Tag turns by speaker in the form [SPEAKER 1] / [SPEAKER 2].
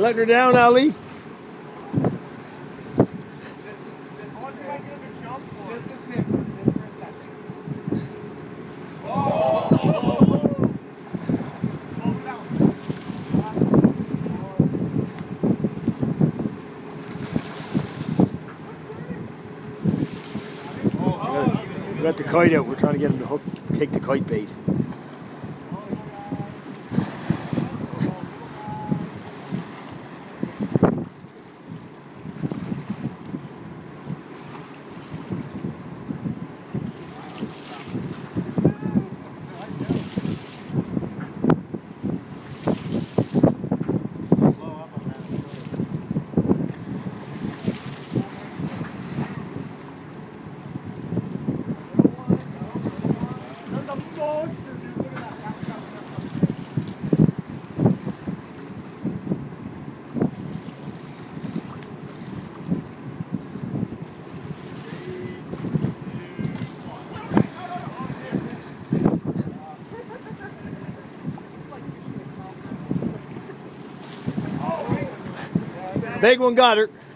[SPEAKER 1] letting her down, Ali? We got the kite out. We're trying to get him to hook, take the kite bait. Big one got her.